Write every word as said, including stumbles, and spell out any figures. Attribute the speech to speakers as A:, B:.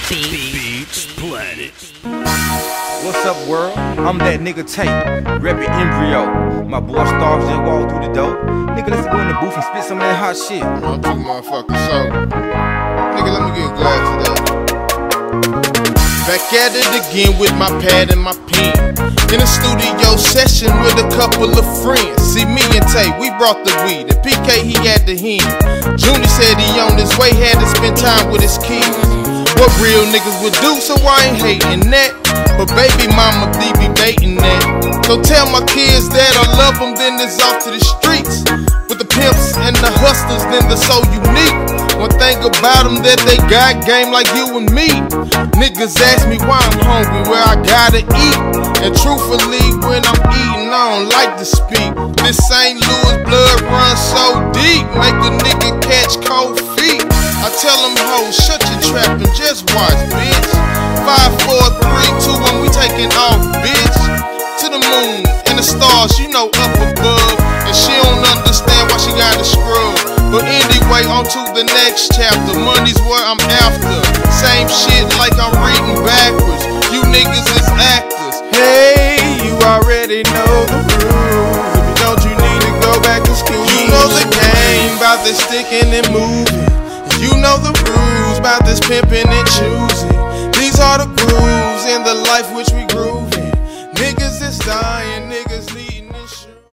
A: Beats Planet.
B: What's up, world? I'm that nigga Tate, reppin' Embryo. My boy Stars just walked through the door. Nigga, let's go in the booth and spit some of that hot shit.
C: I'm too motherfucking sober. Nigga, let me get a glass of that. Back at it again with my pad and my pen. In a studio session with a couple of friends. See, me and Tay, we brought the weed, and P K, he had the hen. Junior said he on his way, had to spend time with his kids. What real niggas would do, so I ain't hating that. But baby mama D be baiting that. So tell my kids that I love them, then it's off to the streets. With the pimps and the hustlers, then they're so unique. One thing about them that they got game like you and me. Niggas ask me why I'm hungry, where I gotta eat. And truthfully, when I'm eating, I don't like to speak. This Saint Louis blood runs so deep, make a nigga catch cold feet. I tell them hoes, shut your trap and just watch, bitch. Five, four, three, two, one, we taking off, bitch. To the moon and the stars, you know, up above. And she don't understand why she gotta scrub. But anyway, on to the next chapter. Money's what I'm after. Same shit like I'm reading backwards. You niggas is actors. Hey, you already know the rules. If you don't, you need to go back to school. You know the game, about this sticking and moving. You know the rules, about this pimping and choosing. These are the grooves in the life which we grooving. Niggas is dying, niggas need